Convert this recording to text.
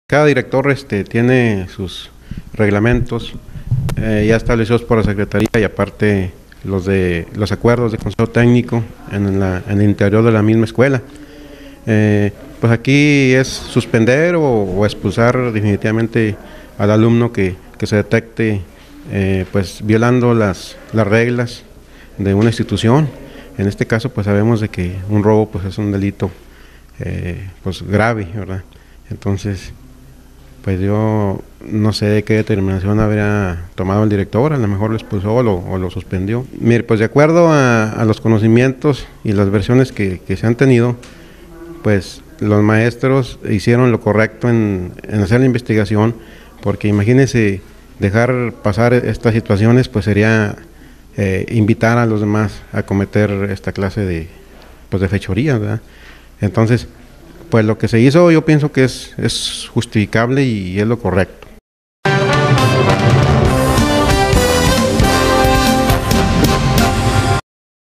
Cada director tiene sus reglamentos ya establecidos por la Secretaría y aparte los acuerdos de consejo técnico en el interior de la misma escuela. Pues aquí es suspender o expulsar definitivamente al alumno que se detecte pues violando las reglas de una institución. En este caso pues sabemos de que un robo pues es un delito pues grave, ¿verdad? Entonces pues yo no sé de qué determinación habría tomado el director, a lo mejor lo expulsó o lo suspendió. Mire, pues de acuerdo a los conocimientos y las versiones que se han tenido, pues los maestros hicieron lo correcto en hacer la investigación, porque imagínense dejar pasar estas situaciones, pues sería invitar a los demás a cometer esta clase de fechorías, ¿verdad? Entonces, pues lo que se hizo yo pienso que es justificable y es lo correcto.